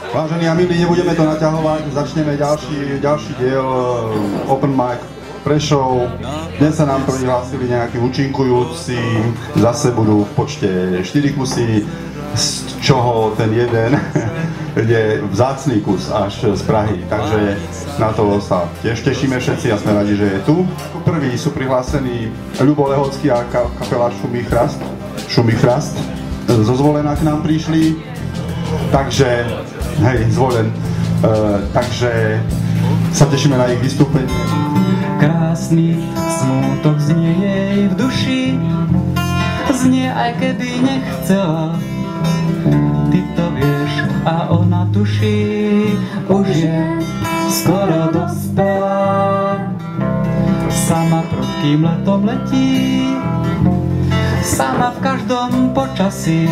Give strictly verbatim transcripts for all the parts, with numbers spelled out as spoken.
Vážení a milí, nebudeme to naťahovať, začneme ďalší, ďalší diel Open Mic Prešov. Dnes sa nám prihlásili nejakí účinkujúci, zase budú v počte štyri kusy, z čoho ten jeden je vzácný kus až z Prahy, takže na to sa tiež tešíme všetci a sme radi, že je tu. Prví sú prihlásení Ľubo Lehocký a kapela Šumíchrast, Šumíchrast. Zo Zvolena k nám prišli, takže hej, Zvolen, uh, takže sa tešíme na ich vystúpenie. Krásny smutok znie jej v duši, znie aj keby nechcela. Ty to vieš a ona tuší, už je skoro dospelá. Sama prudkým letom letí, sama v každom počasí.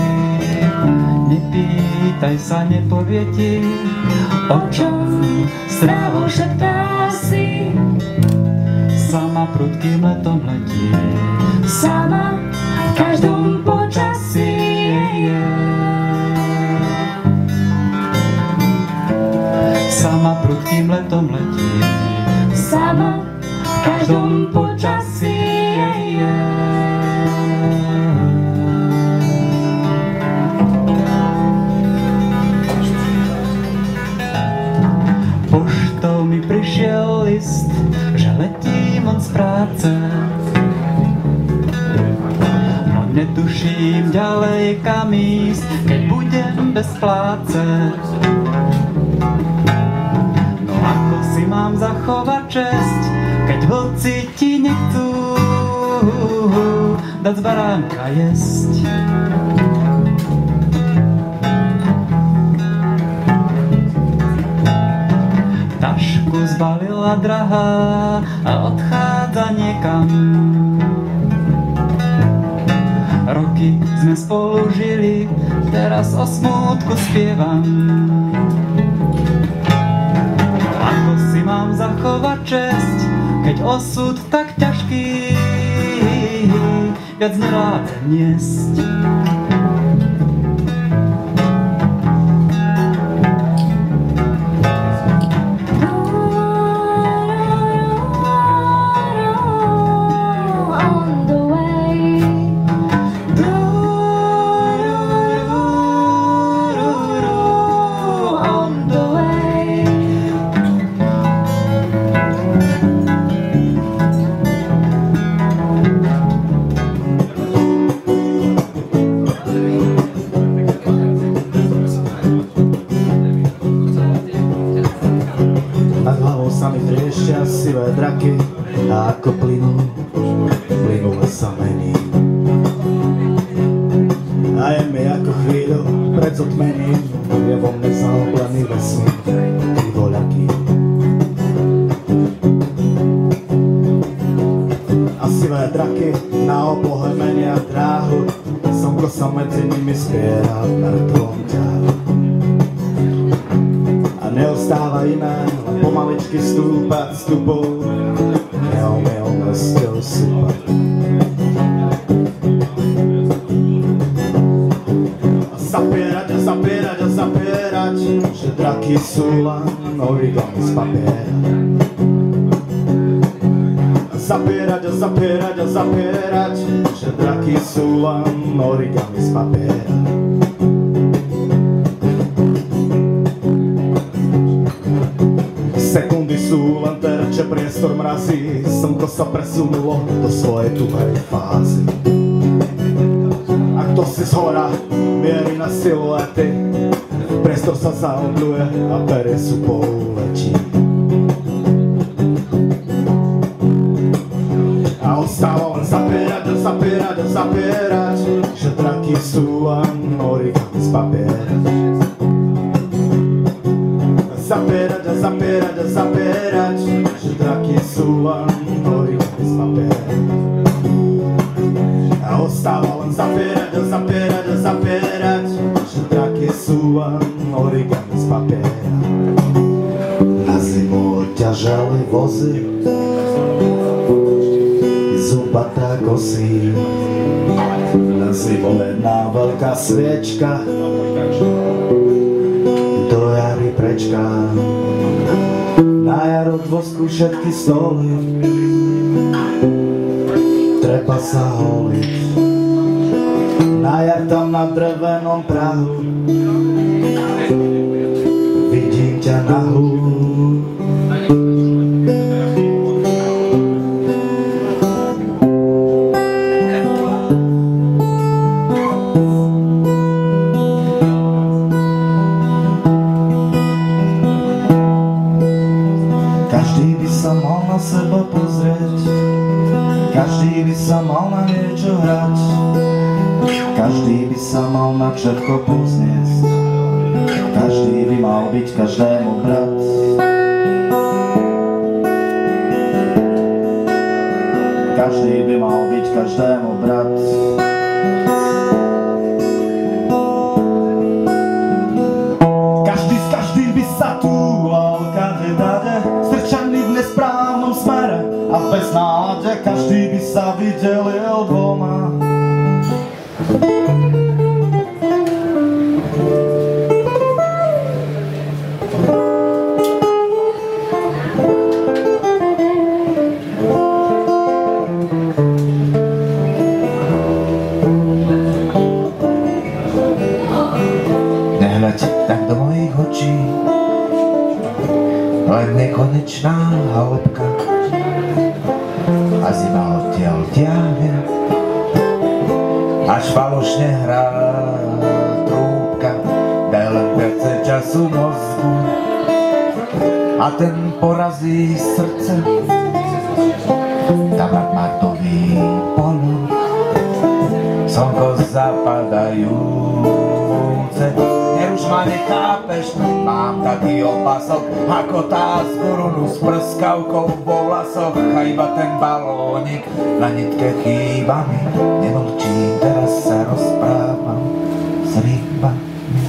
Nepýtaj sa, nepovie ti, o čom strávo šeptá si. Sama prudkým letom letí, sama v každom počasí. Sama prudkým letom letí, sama v každom počasí. Poštou mi prišiel list, že letím on z práce. No netuším ďalej kam ísť, keď budem bez pláce. No ako si mám zachovať česť, keď vlci ti nechcú dať z baránka jesť. Tašku zbalila drahá a odchádza niekam. Roky sme spolu žili, teraz o smútku spievam. Ako si mám zachovať česť, keď osud tak ťažký viac nerádem niesť. Sivé draky a ako plynú, plynule sa mení. A je mi ako chvíľu pred zotmením, je vo mne zaoblený vesmír, krivoľaký. A sivé draky na oblohe menia dráhu, slnko sa medzi nimi spiera v mŕtvom ťahu. A neostáva iné, pomaličky stúpať stupou, neomylne sťou sypať. A zapierať a zapierať a zapierať, že draky sú len origami z papiera. A zapierať a zapierať a zapierať, že draky sú len origami z papiera. Sekundy sú len terče, priestor mrazí, slnko sa presunulo do svojej tuhej fázy. A kto si zhora mierí na siluety, priestor sa zaobľuje a perie sú pouletí. A ostáva len zapierať a zapierať a zapierať, že draky sú len origami z papiera. Zapierať a zapierať a zapierať, že draky sú len origami z papiera. A ostáva len zapierať a zapierať a zapierať, že draky sú len origami z papiera. Na zimu ťažali vozy, zubatá kosí. Na zimu jedna veľká sviečka, do prečká. Na jar od vosku všetky stoly, treba sa holiť. Na jar tam na drevenom prahu vidím ťa nahú. Každý by sa mal na seba pozrieť, každý by sa mal na niečo hrať, každý by sa mal na všetko pozniesť, každý by mal byť každému brat. Každý by mal byť každému brat. Každý s každým by sa túlal kade dade, strčaný v nesprávnom smere a v beznáde. Každý by sa vydelil dvoma. Nehľaď tak do mojich očí, len nekonečná hĺbka a zima odtiaľ ťahne, až falošne hrá trúbka. Daj len viacej času mozgu a ten porazí srdce. Tam nad martovým polom slnko zapadajúce. Už ma nechápeš, mám taký opasok ako tá z korunu s prskavkou vo vlasoch a iba ten balónik na nitke chýba mi. Nemlčím, teraz sa rozprávam s rybami.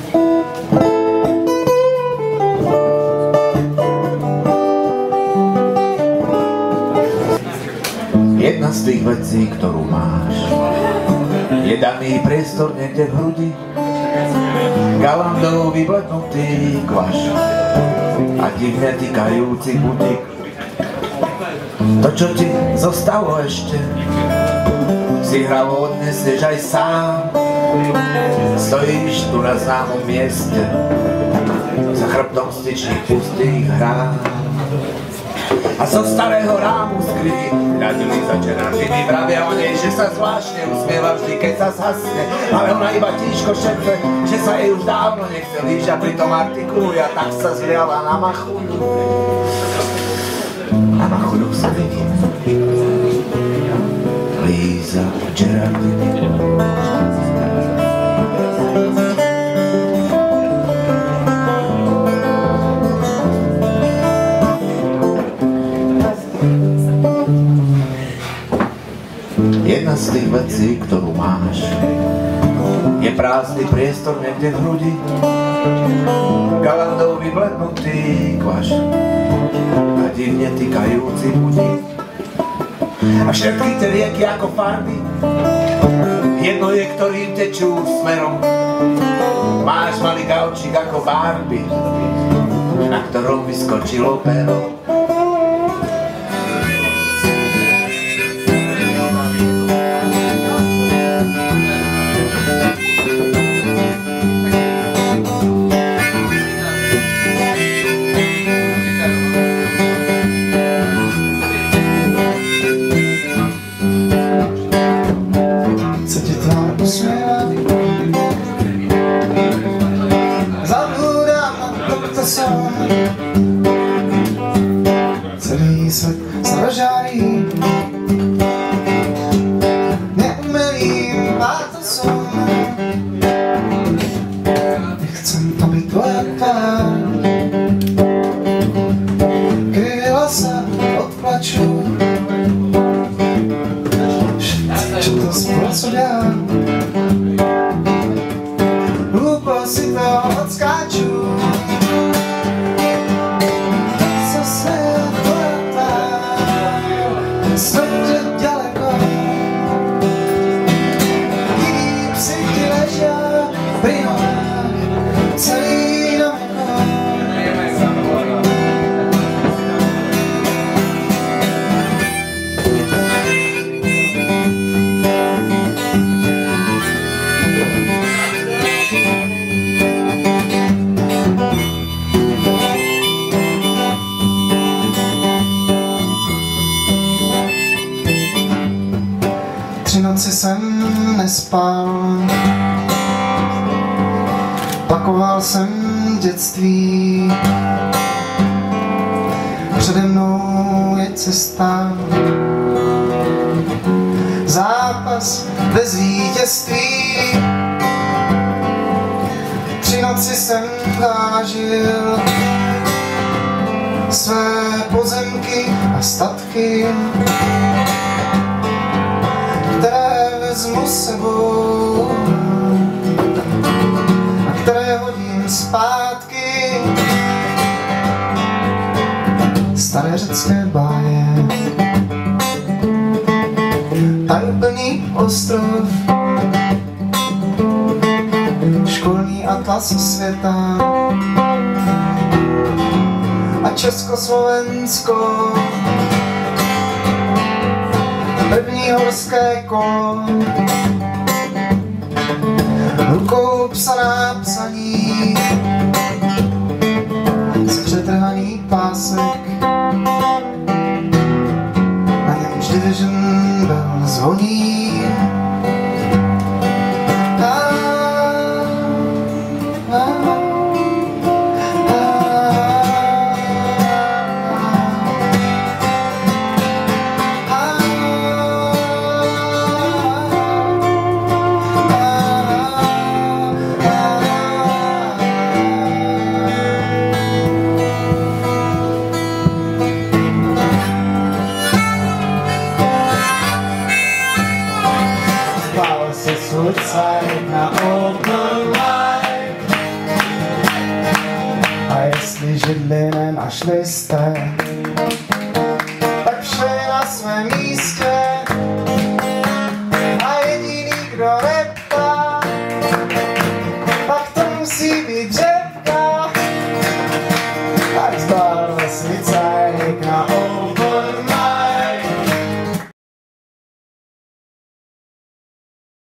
Jedna z tých vecí, ktorú máš, je daný priestor niekde v hrudi, galandov vyblednutý kvaš a divne tykajúci butik. To, čo ti zostalo ešte, si hravo odnesieš aj sám. Stojíš tu na známom mieste za chrbtom styčných pustých hrám. A zo starého rámu skrytí radili za čerantými, vravia o nej, že sa zvláštne usmieva vždy, keď sa zhasne. Ale ona iba tížko šepce, že sa jej už dávno nechce líš a pritom artikuluje a tak sa zliala na machudu. Na machudu sa vidím Líza Gerardini. Jedna z tých vecí, ktorú máš, je prázdny priestor niekde v hrudi, galandov vyblednutý kvaš a divne tykajúci budík. A všetky tie rieky ako farby, jedno je, ktorým tečú smerom. Máš malý gaučík ako Barbie, na ktorom vyskočilo pero. Celý svět se rozžárí neumělým pátosem. Nechcem, aby tvoje tvár kryla se od plaču. Čo to spolu dělá, hlupo si to odskáču. noci jsem nespal, pakoval jsem dětství, přede mnou je cesta, zápas bez vítězství. Tři noci jsem vážil své pozemky a statky, které vezmu s sebou a které hodím zpátky. Staré řecké báje, tajuplný ostrov, školní atlas světa a Československo, první horské kolo, rukou psaná psaní z přetrhaný pásek, na němž Division bell zvoní. Suicide na open mic. A jestli židli nenašli jste,